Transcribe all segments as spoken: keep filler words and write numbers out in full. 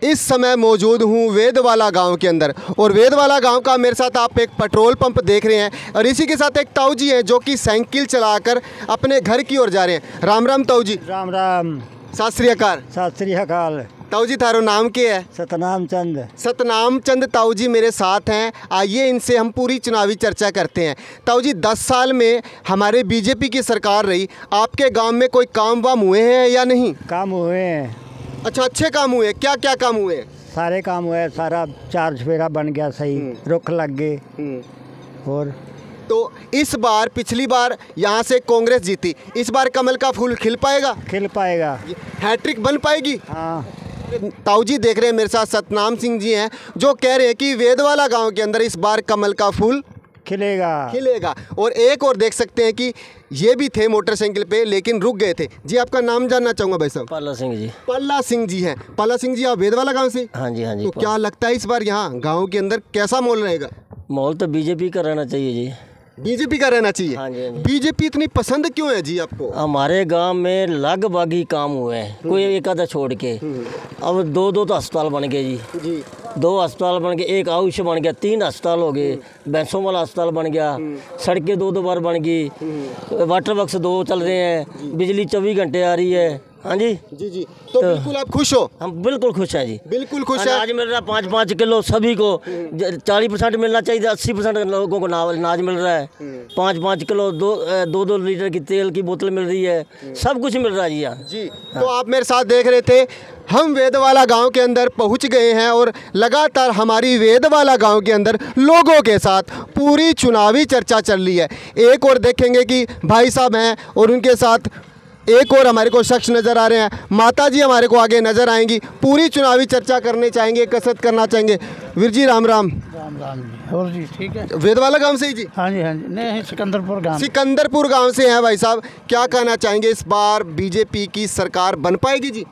इस समय मौजूद हूँ वेदवाला गांव के अंदर और वेदवाला गांव का मेरे साथ आप एक पेट्रोल पंप देख रहे हैं और इसी के साथ एक ताऊ जी हैं जो कि साइकिल चलाकर अपने घर की ओर जा रहे हैं। राम राम ताऊ जी। राम राम। सत श्री अकाल। सत श्री अकाल। ताऊ जी थारो नाम क्या है? सतनाम चंद। सतनाम चंद ताऊ जी मेरे साथ हैं। आइए इनसे हम पूरी चुनावी चर्चा करते हैं। ताऊ जी दस साल में हमारे बीजेपी की सरकार रही, आपके गांव में कोई काम वाम हुए हैं या नहीं? काम हुए हैं। अच्छा, अच्छे काम हुए? क्या क्या काम हुए? सारे काम हुए, सारा चार चफेरा बन गया, सही रुख लग गए। और तो इस बार, पिछली बार यहाँ से कांग्रेस जीती, इस बार कमल का फूल खिल पाएगा? खिल पाएगा। हैट्रिक बन पाएगी? हाँ। ताऊ जी देख रहे हैं मेरे साथ सतनाम सिंह जी हैं जो कह रहे हैं कि वेदवाला गांव के अंदर इस बार कमल का फूल खिलेगा खिलेगा। और एक और देख सकते हैं कि ये भी थे मोटरसाइकिल पे लेकिन रुक गए थे। जी आपका नाम जानना चाहूँगा भाई साहब। पल्ला सिंह जी। पल्ला सिंह जी हैं। पल्ला सिंह जी आप वेदवाला गांव से? हाँ जी हाँ जी। तो क्या लगता है इस बार यहाँ गाँव के अंदर कैसा माहौल रहेगा? माहौल तो बीजेपी का रहना चाहिए जी। बीजेपी का रहना चाहिए? हाँ जी, हाँ जी। बीजेपी इतनी पसंद क्यों है जी आपको? हमारे गांव में लगभग ही काम हुए हैं, कोई एक आधा छोड़ के। अब दो दो तो अस्पताल बन गए जी। जी दो अस्पताल बन गए, एक आयुष बन गया, तीन अस्पताल हो गए, भैंसों वाला अस्पताल बन गया, सड़कें दो दो बार बन गई, वाटर बक्स दो चल रहे हैं, बिजली चौबीस घंटे आ रही है। हाँ जी जी जी। तो, तो बिल्कुल आप खुश हो? हम बिल्कुल खुश हैं जी। बिल्कुल खुश हैं। अनाज मिल रहा है पाँच पाँच किलो सभी को, चालीस परसेंट मिलना चाहिए, अस्सी परसेंट लोगों को अनाज मिल रहा है। पाँच पाँच किलो दो दो दो लीटर की तेल की बोतल मिल रही है, सब कुछ मिल रहा है जी यहाँ जी। हाँ। तो आप मेरे साथ देख रहे थे, हम वेदवाला गांव के अंदर पहुंच गए हैं और लगातार हमारी वेदवाला गांव के अंदर लोगों के साथ पूरी चुनावी चर्चा चल रही है। एक और देखेंगे कि भाई साहब हैं और उनके साथ एक और हमारे को शख्स नज़र आ रहे हैं, माता जी हमारे को आगे नज़र आएंगी। पूरी चुनावी चर्चा करने चाहेंगे, कसरत करना चाहेंगे। वीर जी राम राम। राम राम जी। और जी ठीक है। वेदवाला गांव से ही जी? हाँ जी हाँ जी। नहीं, सिकंदरपुर गांव। सिकंदरपुर गांव से हैं भाई साहब। क्या कहना चाहेंगे, इस बार बीजेपी की सरकार बन पाएगी जी?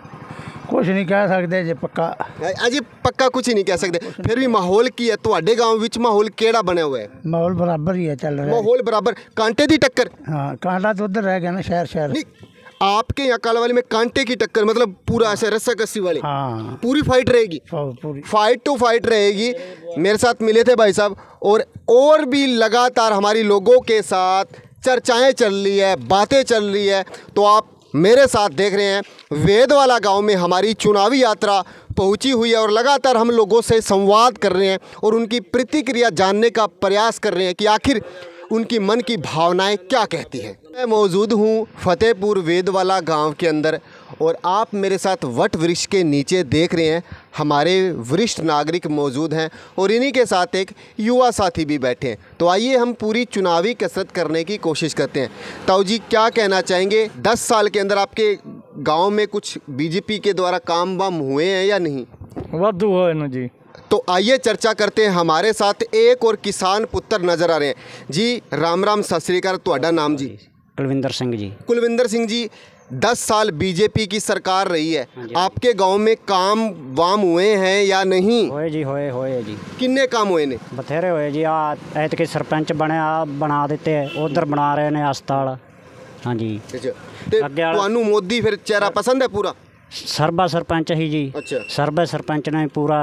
कुछ नहीं कह सकते जी, पक्का अजी पक्का कुछ ही नहीं कह सकते। फिर भी माहौल की है ਤੁਹਾਡੇ गांव विच माहौल केड़ा बने हुआ है? माहौल बराबर ही है, चल रहा है माहौल बराबर। कांटे दी टक्कर? हाँ, कांटा तो उधर रह गया ना, शहर शहर नहीं, आपके यहाँ कालावाली में कांटे की टक्कर मतलब पूरा ऐसे रस्सा कस्सी वाली? हाँ, पूरी फाइट रहेगी? पूरी फाइट टू फाइट रहेगी। मेरे साथ मिले थे भाई साहब और और भी लगातार हमारी लोगों के साथ चर्चाएं चल रही है, बातें चल रही है। तो आप मेरे साथ देख रहे हैं वेदवाला गांव में हमारी चुनावी यात्रा पहुंची हुई है और लगातार हम लोगों से संवाद कर रहे हैं और उनकी प्रतिक्रिया जानने का प्रयास कर रहे हैं कि आखिर उनकी मन की भावनाएं क्या कहती हैं। मैं मौजूद हूं फतेहपुर वेदवाला गांव के अंदर और आप मेरे साथ वट वृक्ष के नीचे देख रहे हैं हमारे वरिष्ठ नागरिक मौजूद हैं और इन्हीं के साथ एक युवा साथी भी बैठे हैं। तो आइए हम पूरी चुनावी कसरत करने की कोशिश करते हैं। ताऊ जी क्या कहना चाहेंगे, दस साल के अंदर आपके गांव में कुछ बीजेपी के द्वारा काम वाम हुए हैं या नहीं? वाधू हुए ना जी। तो आइए चर्चा करते हैं। हमारे साथ एक और किसान पुत्र नज़र आ रहे हैं जी। राम राम सत श्री अकाल। तुहाडा नाम जी? कुलविंदर सिंह जी। कुलविंदर सिंह जी, दस साल बीजेपी की सरकार रही है, आपके गांव में काम वाम हुए हैं या नहीं? होए जी, होए होए जी। किन्ने काम हुए ने? बथेरे होए जी। आ ऐतके सरपंच बने, आ बना देते, उधर बना रहे ने अस्पताल। हाँ जी। ਤੁਹਾਨੂੰ मोदी फिर चेहरा पसंद है पूरा? सरबा सरपंच ही जी। अच्छा। सरबा सरपंच ने पूरा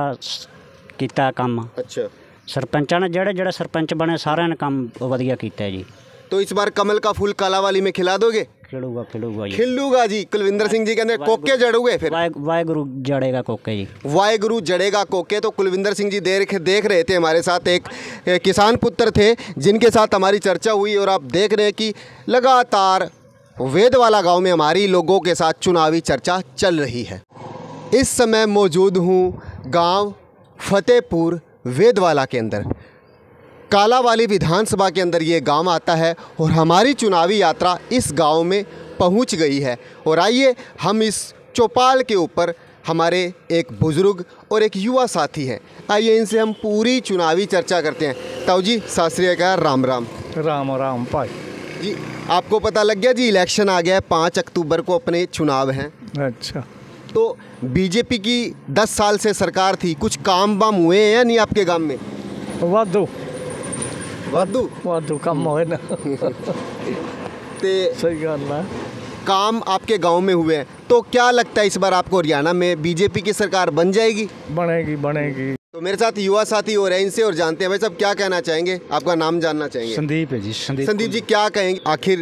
किया काम। अच्छा। सरपंचा ने जेड़े जेड़े सरपंच बने सारे ने काम वधिया किया जी। तो इस बार कमल का फूल कालावाली में खिला दोगे? खिलूगा खिलूगा जी। खिलूगा जी। कुलविंदर सिंह जी कहते कोके जड़ोगे फिर? वाहेगुरु जड़ेगा कोके जी। वाहेगुरु जड़ेगा कोके। तो कुलविंदर सिंह जी देख देख रहे थे हमारे साथ, एक किसान पुत्र थे जिनके साथ हमारी चर्चा हुई और आप देख रहे हैं कि लगातार वेदवाला गांव में हमारी लोगों के साथ चुनावी चर्चा चल रही है। इस समय मौजूद हूँ गांव फतेहपुर वेदवाला के अंदर। कालावाली विधानसभा के अंदर ये गांव आता है और हमारी चुनावी यात्रा इस गांव में पहुंच गई है। और आइए हम इस चौपाल के ऊपर हमारे एक बुज़ुर्ग और एक युवा साथी हैं, आइए इनसे हम पूरी चुनावी चर्चा करते हैं। ताऊ जी सत श्री अकाल। राम राम। राम राम भाई जी। आपको पता लग गया जी इलेक्शन आ गया है, पाँच अक्टूबर को अपने चुनाव हैं। अच्छा। तो बीजेपी की दस साल से सरकार थी, कुछ काम वाम हुए हैं या नहीं आपके गांव में? वाधू वाधू वाधू काम होए ना। ते सही गल है। काम आपके गांव में हुए हैं, तो क्या लगता है इस बार आपको हरियाणा में बीजेपी की सरकार बन जाएगी? बनेगी बनेगी। तो मेरे साथ युवा साथी हो रहे हैं, इनसे और जानते हैं। भाई साहब क्या कहना चाहेंगे, आपका नाम जानना चाहेंगे? संदीप है जी। संदीप संदीप जी क्या कहेंगे, आखिर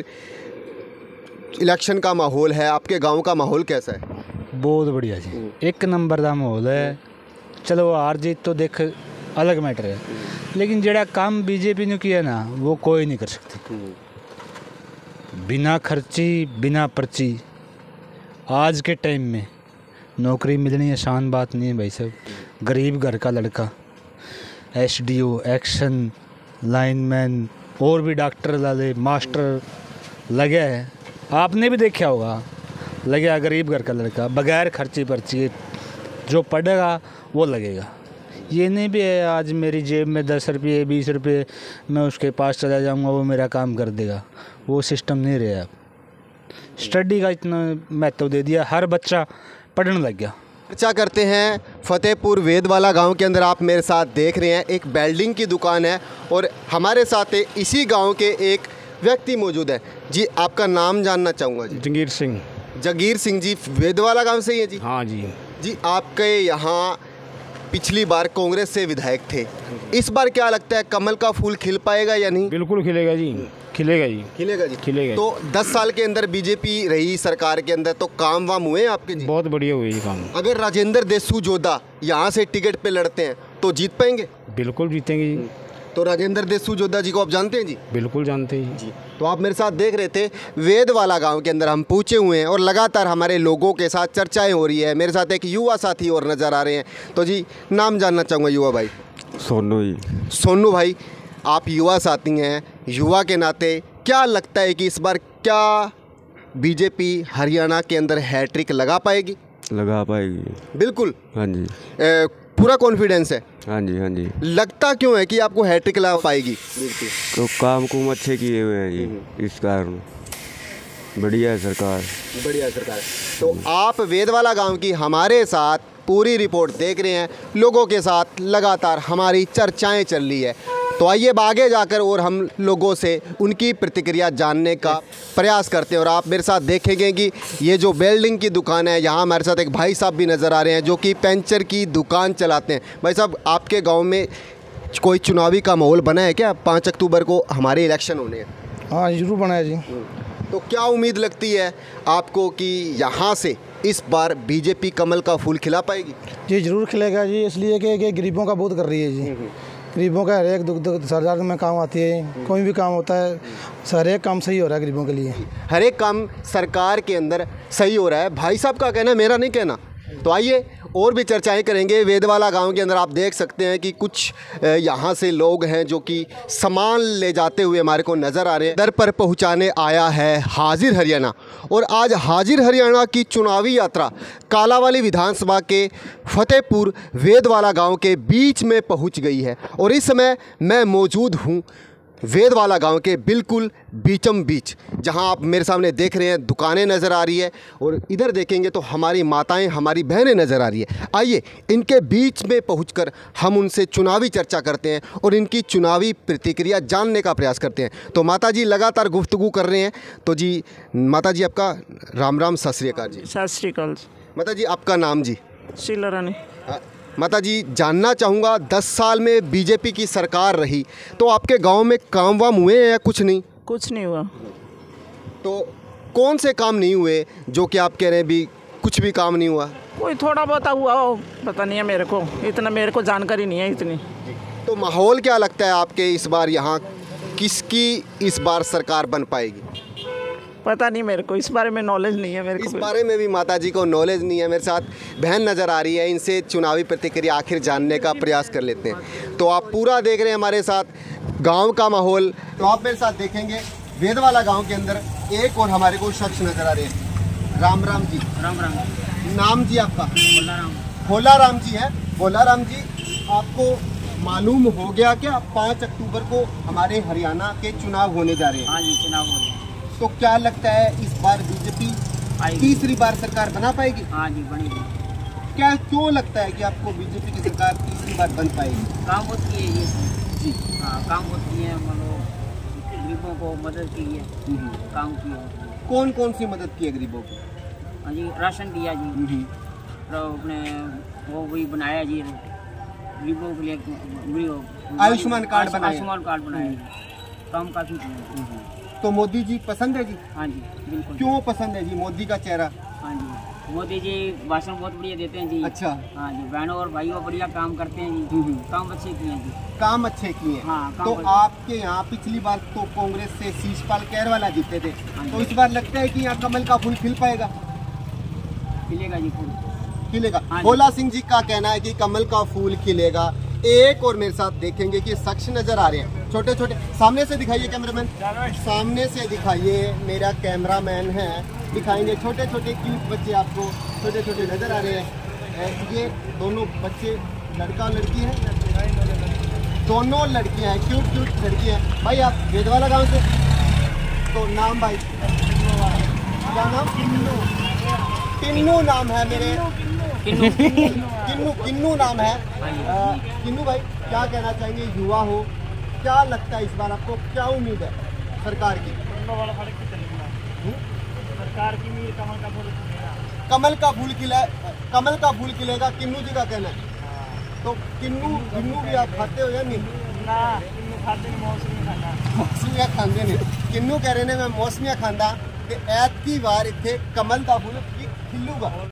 इलेक्शन का माहौल है, आपके गांव का माहौल कैसा है? बहुत बढ़िया जी, एक नंबर का माहौल है। चलो हार जीत तो देख अलग मैटर है, लेकिन जड़ा काम बीजेपी ने किया ना वो कोई नहीं कर सकती। बिना खर्ची बिना पर्ची आज के टाइम में नौकरी मिलनी आसान बात नहीं है भाई साहब। गरीब घर का लड़का, एसडीओ, एक्शन, लाइनमैन और भी डॉक्टर वाले मास्टर लगे है, आपने भी देखा होगा। लगे गरीब घर का लड़का बगैर खर्ची पर्ची, जो पढ़ेगा वो लगेगा। ये नहीं भी है आज मेरी जेब में दस रुपये बीस रुपये मैं उसके पास चला जाऊंगा वो मेरा काम कर देगा, वो सिस्टम नहीं रहा। अब स्टडी का इतना महत्व दे दिया, हर बच्चा पढ़ने लग गया। चर्चा करते हैं फतेहपुर वेदवाला गांव के अंदर। आप मेरे साथ देख रहे हैं एक वेल्डिंग की दुकान है और हमारे साथ इसी गांव के एक व्यक्ति मौजूद है। जी आपका नाम जानना चाहूँगा? जी जंगीर सिंह। जगीर सिंह जी वेदवाला गांव से ही है जी? हाँ जी। जी आपके यहाँ पिछली बार कांग्रेस से विधायक थे, इस बार क्या लगता है कमल का फूल खिल पाएगा या नहीं? बिल्कुल खिलेगा जी, खिलेगा जी, खिलेगा जी, खिलेगा। तो दस साल के अंदर बीजेपी रही सरकार के अंदर, तो काम वाम हुए हैं आपके जी? बहुत बढ़िया हुए जी काम। अगर राजेंद्र देशू जोधा यहाँ से टिकट पे लड़ते हैं तो जीत पाएंगे? बिल्कुल जीतेंगे जी। तो राजेंद्र देशू जोधा जी को आप जानते हैं जी? बिल्कुल जानते हैं जी। तो आप मेरे साथ देख रहे थे वेदवाला गांव के अंदर हम पूछे हुए हैं और लगातार हमारे लोगों के साथ चर्चाएं हो रही है। मेरे साथ एक युवा साथी और नज़र आ रहे हैं, तो जी नाम जानना चाहूँगा युवा भाई। सोनू जी। सोनू भाई, आप युवा साथी हैं, युवा के नाते क्या लगता है कि इस बार क्या बीजेपी हरियाणा के अंदर हैट्रिक लगा पाएगी? लगा पाएगी बिल्कुल। हाँ जी। ए, पूरा कॉन्फिडेंस है? हाँ जी हाँ जी। लगता क्यों है कि आपको हैट्रिक लगा पाएगी? बिल्कुल। तो काम कुम अच्छे किए हुए हैं जी, इस कारण बढ़िया है सरकार। बढ़िया सरकार। तो आप वेदवाला गांव की हमारे साथ पूरी रिपोर्ट देख रहे हैं, लोगों के साथ लगातार हमारी चर्चाएं चल रही है। तो आइए अब आगे जाकर और हम लोगों से उनकी प्रतिक्रिया जानने का प्रयास करते हैं। और आप मेरे साथ देखेंगे कि ये जो वेल्डिंग की दुकान है, यहाँ हमारे साथ एक भाई साहब भी नज़र आ रहे हैं जो कि पंचर की दुकान चलाते हैं। भाई साहब, आपके गांव में कोई चुनावी का माहौल बना है क्या? पाँच अक्टूबर को हमारे इलेक्शन होने हैं। हाँ जरूर बना है जी। तो क्या उम्मीद लगती है आपको कि यहाँ से इस बार बीजेपी कमल का फूल खिला पाएगी? जी जरूर खिलेगा जी, इसलिए कि कि गरीबों का बहुत कर रही है जी। गरीबों का हर एक दुख दुख सरकार में काम आती है, कोई भी काम होता है हर एक काम सही हो रहा है गरीबों के लिए। हर एक काम सरकार के अंदर सही हो रहा है, भाई साहब का कहना, मेरा नहीं कहना। तो आइए और भी चर्चाएं करेंगे। वेदवाला गांव के अंदर आप देख सकते हैं कि कुछ यहाँ से लोग हैं जो कि सामान ले जाते हुए हमारे को नज़र आ रहे हैं। दर पर पहुँचाने आया है हाजिर हरियाणा, और आज हाजिर हरियाणा की चुनावी यात्रा कालावाली विधानसभा के फतेहपुर वेदवाला गांव के बीच में पहुँच गई है। और इस समय मैं मौजूद हूँ वेदवाला गांव के बिल्कुल बीचम बीच, जहां आप मेरे सामने देख रहे हैं दुकानें नज़र आ रही है और इधर देखेंगे तो हमारी माताएं, हमारी बहनें नज़र आ रही है। आइए इनके बीच में पहुंचकर हम उनसे चुनावी चर्चा करते हैं और इनकी चुनावी प्रतिक्रिया जानने का प्रयास करते हैं। तो माता जी लगातार गुफ्तगू कर रहे हैं। तो जी माता जी, आपका राम राम, सत श्री अकाल जी। सत श्री अकाल। माता जी आपका नाम जी? शीला रानी। माता जी, जानना चाहूँगा दस साल में बीजेपी की सरकार रही तो आपके गांव में काम वाम हुए हैं या कुछ नहीं? कुछ नहीं हुआ। तो कौन से काम नहीं हुए जो कि आप कह रहे हैं भी कुछ भी काम नहीं हुआ? कोई थोड़ा बहुत हुआ हो, पता नहीं है मेरे को, इतना मेरे को जानकारी नहीं है इतनी। तो माहौल क्या लगता है आपके इस बार यहाँ किसकी इस बार सरकार बन पाएगी? पता नहीं मेरे को, इस बारे में नॉलेज नहीं है मेरे को। इस बारे में भी माता जी को नॉलेज नहीं है। मेरे साथ बहन नज़र आ रही है, इनसे चुनावी प्रतिक्रिया आखिर जानने का प्रयास कर लेते हैं। तो आप पूरा देख रहे हैं हमारे साथ गांव का माहौल। तो आप मेरे साथ देखेंगे वेदवाला गांव के अंदर एक और हमारे को शख्स नज़र आ रहे हैं। राम राम जी। राम राम। नाम जी आपका? भोला राम। भोला राम जी है। भोला राम जी, आपको मालूम हो गया क्या पाँच अक्टूबर को हमारे हरियाणा के चुनाव होने जा रहे हैं? हाँ जी, चुनाव हो रहे हैं। तो क्या लगता है इस बार बीजेपी तीसरी बार सरकार बना पाएगी? हाँ जी, बनेगी। क्या क्यों लगता है कि आपको बीजेपी की सरकार तीसरी बार बन पाएगी? काम बहुत किए ये जी। हाँ, काम बहुत किए हैं, मतलब गरीबों को मदद की है, काम किए। कौन कौन सी मदद की है गरीबों की? हाँ जी, राशन दिया जी, तो अपने वो भी बनाया जी गरीबों के लिए, आयुष्मान कार्ड बनाया, आयुष्मान कार्ड बनाया जी, काम काफी किया। तो मोदी जी पसंद है जी? हाँ जी बिल्कुल। क्यों पसंद है जी मोदी का चेहरा? हाँ जी, मोदी जी भाषण बहुत बढ़िया देते हैं जी। अच्छा। हाँ जी, बहनों और भाइयों बढ़िया काम करते हैं जी, काम अच्छे किए हैं जी। काम अच्छे किए। हाँ, तो आपके यहाँ पिछली बार तो कांग्रेस से शीशपाल केरवाला जीते थे, तो इस बार लगता है कि यहाँ कमल का फूल खिल पाएगा? खिलेगा जी फूल, खिलेगा। भोला सिंह जी का कहना है कि कमल का फूल खिलेगा। एक और मेरे साथ देखेंगे कि शख्स नजर आ रहे हैं छोटे छोटे, सामने से दिखाइए कैमरामैन, सामने से दिखाइए, मेरा कैमरामैन है, दिखाएंगे छोटे छोटे क्यूट बच्चे आपको छोटे छोटे नजर आ रहे हैं। ये दोनों बच्चे लड़का और लड़की है, दोनों लड़कियां हैं, क्यूट क्यूट लड़कियां हैं। भाई आप वेदवाला गांव से, तो नाम भाई क्या नाम? किन्नू नाम है मेरे, किन्नू किन्नू नाम है। किन्नू भाई क्या कहना चाहेंगे, युवा हो, क्या लगता है इस बार आपको, क्या उम्मीद है सरकार की? सरकार की उम्मीद कमल का फूल कमल का फूल खिला कमल का फूल खिलेगा, किन्नू जी का कहना है। तो किन्नू किन्नू भी आप खाते हो या नहीं? ना, किन्नू खाते नहीं, मौसमी खाना मौसमियाँ खाते नहीं। किन्नू कह रहे ने मैं मौसमियाँ खांदा ते ऐतकी बार इत्थे कमल का फूल खिलूगा।